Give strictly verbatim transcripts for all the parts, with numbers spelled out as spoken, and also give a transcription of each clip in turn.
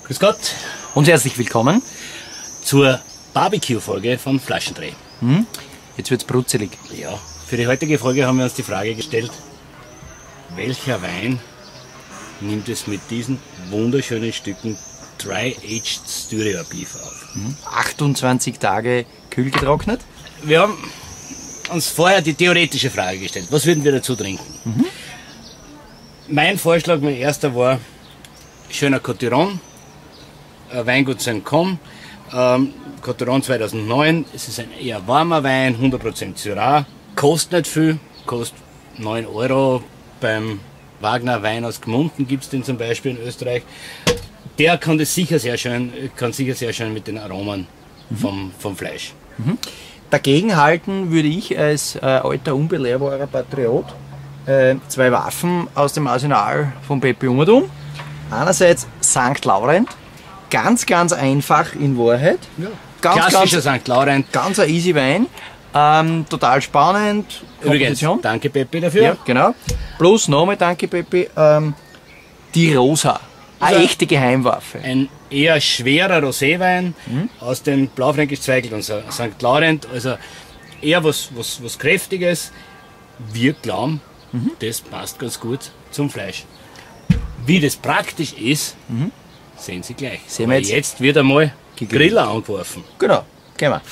Grüß Gott und herzlich willkommen zur Barbecue-Folge von Flaschendreh. Hm? Jetzt wird's brutzelig. Ja, für die heutige Folge haben wir uns die Frage gestellt, welcher Wein nimmt es mit diesen wunderschönen Stücken Dry-Aged Styria Beef auf? Hm? achtundzwanzig Tage kühl getrocknet. Wir haben uns vorher die theoretische Frage gestellt, was würden wir dazu trinken? Mhm. Mein Vorschlag, mein erster war schöner Cotillon, Weingut Sankt Com, ähm, Cotillon zweitausendneun, es ist ein eher warmer Wein, hundert Prozent Syrah, kostet nicht viel, kostet neun Euro, beim Wagner Wein aus Gmunden gibt es den zum Beispiel in Österreich. Der kann das sicher sehr schön, kann sicher sehr schön mit den Aromen mhm. vom, vom Fleisch. Mhm. Dagegenhalten würde ich als äh, alter, unbelehrbarer Patriot äh, zwei Waffen aus dem Arsenal von Pepe Umadum. Einerseits Sankt Laurent, ganz, ganz einfach in Wahrheit. Ja. Ganz, Klassischer ganz, Sankt Laurent. Ganz ein easy Wein. Ähm, total spannend. Übrigens, danke Pepe dafür. Ja, genau. Plus nochmal danke Pepe. Ähm, die Rosa. Eine also echte Geheimwaffe. Ein eher schwerer Roséwein mhm. aus den Blaufränkisch Zweigelt und Sankt Laurent. Also eher was, was, was Kräftiges. Wir glauben, mhm. das passt ganz gut zum Fleisch. Wie das praktisch ist, mhm. sehen Sie gleich. Sehen wir jetzt. jetzt wird einmal gegrillt. Griller angeworfen. Genau, gehen wir.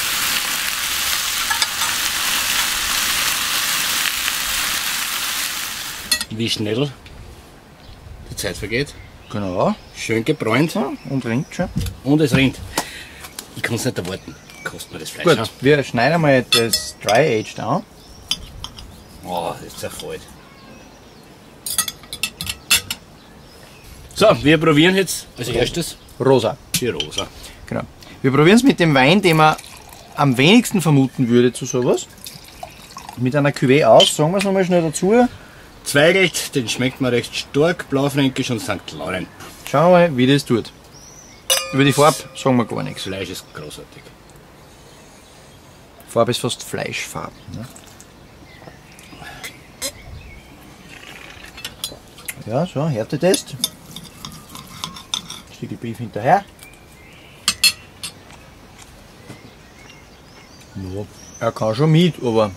Wie schnell die Zeit vergeht. Genau. Schön gebräunt. Ja, und rinnt schon. Und es rinnt. Ich kann es nicht erwarten. Kostet mir das Fleisch. Gut, an. wir schneiden mal das Dry-Aged an. Oh, das ist zerfällt. So, wir probieren jetzt als erstes Rosa. die Rosa. Genau. Wir probieren es mit dem Wein, den man am wenigsten vermuten würde zu sowas. Mit einer Cuvée aus, sagen wir es nochmal schnell dazu. Zweigelt, den schmeckt man recht stark, Blaufränkisch und Sankt Laurent. Schauen wir mal, wie das tut. Über die Farbe sagen wir gar nichts. Fleisch ist großartig. Die Farbe ist fast Fleischfarben. Ne? Ja, so, Härtetest. Stückel Beef hinterher. Ja, er kann schon mit, aber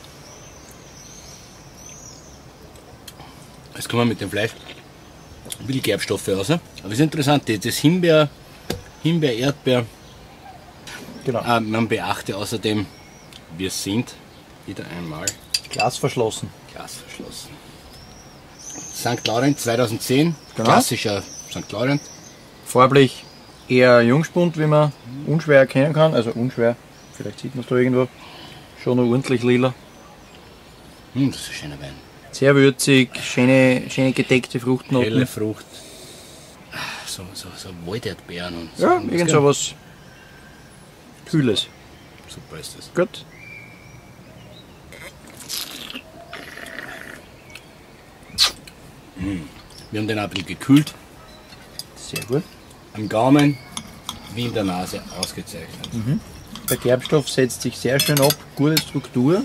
Jetzt kommen wir mit dem Fleisch ein bisschen Gerbstoffe raus. Aber das ist interessant, das Himbeer, Himbeer, Erdbeer. genau. Äh, man beachte außerdem, wir sind wieder einmal Glas verschlossen. glasverschlossen. Sankt Laurent zweitausendzehn, Genau. klassischer Sankt Laurent. Farblich eher Jungspund, wie man unschwer erkennen kann. Also unschwer, vielleicht sieht man es da irgendwo. Schon noch ordentlich lila. Hm, das ist ein schöner Wein. Sehr würzig, schöne, schöne gedeckte Fruchtnoten. Helle Frucht. Ah, So, so, so Walderdbeeren und so. Ja, irgend so was Kühles. Super ist das. Gut. Wir haben den auch ein bisschen gekühlt. Sehr gut. Am Gaumen wie in der Nase ausgezeichnet. Mhm. Der Gerbstoff setzt sich sehr schön ab, gute Struktur.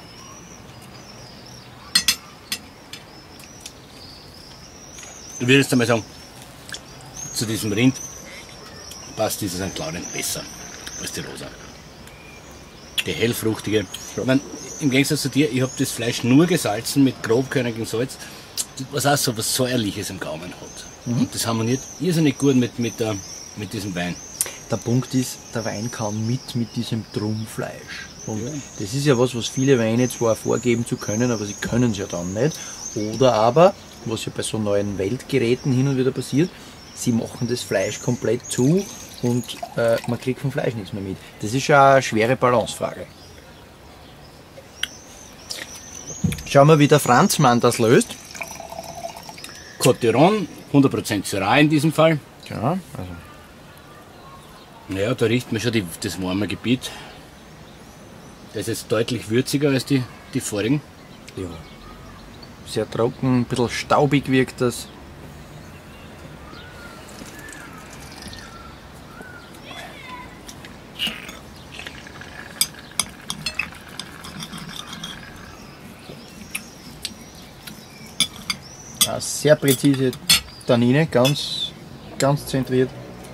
Ich würde jetzt einmal sagen, zu diesem Rind passt dieses Sankt Laurent besser als die Rosa. Die hellfruchtige. Ich meine, im Gegensatz zu dir, ich habe das Fleisch nur gesalzen mit grobkörnigem Salz, was auch so was Säuerliches im Gaumen hat. Mhm. Und das harmoniert irrsinnig gut mit, mit, der, mit diesem Wein. Der Punkt ist, der Wein kann mit mit diesem Trumpfleisch. Und Ja. das ist ja was, was viele Weine zwar vorgeben zu können, aber sie können es ja dann nicht. Oder aber, was ja bei so neuen Weltgeräten hin und wieder passiert, sie machen das Fleisch komplett zu und äh, man kriegt vom Fleisch nichts mehr mit. Das ist ja eine schwere Balancefrage. Schauen wir, wie der Franzmann das löst. Cotillon, hundert Prozent Syrah in diesem Fall. Ja, also Naja, da riecht man schon die, das warme Gebiet. Das ist jetzt deutlich würziger als die, die vorigen. ja. Sehr trocken, ein bisschen staubig wirkt das. Ja, sehr präzise Tannine, ganz, ganz zentriert.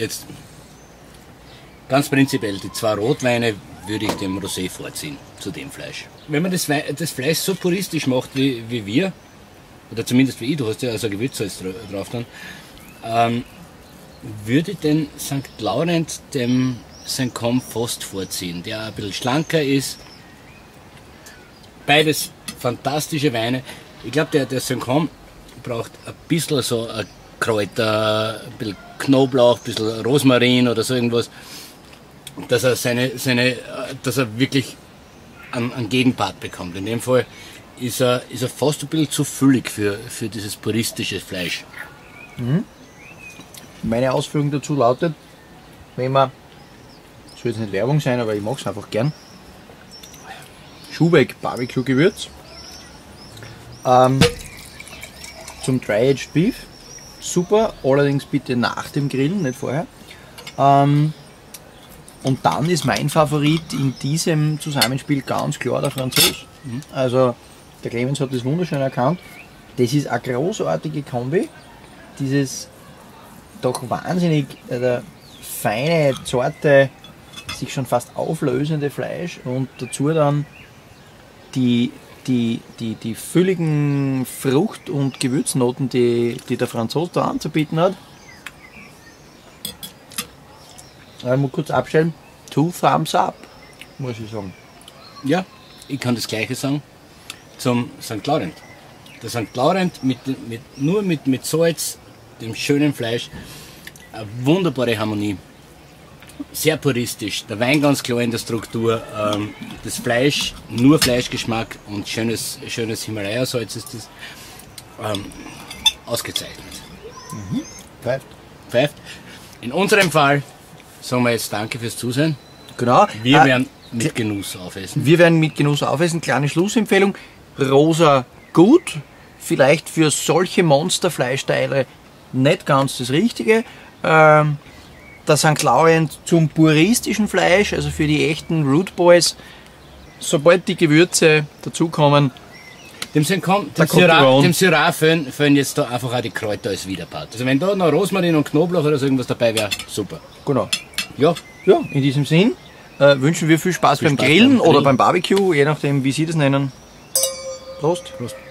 jetzt ganz prinzipiell, die zwei Rotweine würde ich dem Rosé vorziehen, zu dem Fleisch. Wenn man das, Wei- das Fleisch so puristisch macht wie, wie wir, oder zumindest wie ich, du hast ja also Gewürzsalz dra- drauf dann, ähm, würde den Sankt Laurent dem Saint Com fast vorziehen, der ein bisschen schlanker ist. Beides fantastische Weine. Ich glaube, der, der Saint Com braucht ein bisschen so ein Kräuter, ein bisschen Knoblauch, ein bisschen Rosmarin oder so irgendwas, dass er, seine, seine, dass er wirklich einen, einen Gegenpart bekommt. In dem Fall ist er, ist er fast ein bisschen zu füllig für, für dieses puristische Fleisch. Meine Ausführung dazu lautet, wenn man, soll jetzt nicht Werbung sein, aber ich mag es einfach gern, Schuhweg Barbecue Gewürz, ähm, zum Dry-Aged Beef, super, allerdings bitte nach dem Grillen, nicht vorher. Ähm, und dann ist mein Favorit in diesem Zusammenspiel ganz klar der Franzose. Mhm. Also der Clemens hat das wunderschön erkannt. Das ist eine großartige Kombi. Dieses doch wahnsinnig äh, feine, zarte, sich schon fast auflösende Fleisch und dazu dann die, die, die, die fülligen Frucht- und Gewürznoten, die, die der Franzose da anzubieten hat. Ich muss kurz abstellen. Two thumbs up, muss ich sagen. Ja, ich kann das Gleiche sagen zum Sankt Laurent. Der Sankt Laurent mit, mit, nur mit, mit Salz, dem schönen Fleisch, eine wunderbare Harmonie. Sehr puristisch, der Wein ganz klar in der Struktur, ähm, das Fleisch, nur Fleischgeschmack und schönes, schönes Himalaya-Salz ist das. Ähm, ausgezeichnet. Pfeift. Pfeift. In unserem Fall sagen wir jetzt danke fürs Zusehen. Genau. Wir Äh, werden mit Genuss aufessen. Wir werden mit Genuss aufessen. Kleine Schlussempfehlung. Rosa gut. Vielleicht für solche Monsterfleischteile nicht ganz das Richtige. Ähm, der Sankt Laurent zum puristischen Fleisch, also für die echten Root Boys. Sobald die Gewürze dazukommen, Dem, Saint Com, Da dem kommt Syrah, Iran. dem Syrah fehlen, fehlen jetzt da einfach auch die Kräuter als Widerpart. Also wenn da noch Rosmarin und Knoblauch oder so irgendwas dabei wäre, super. genau. Ja, Ja, in diesem Sinn äh, wünschen wir viel Spaß Viel beim Spaß Grillen beim oder Grillen. beim Barbecue, je nachdem wie Sie das nennen. Prost. Prost.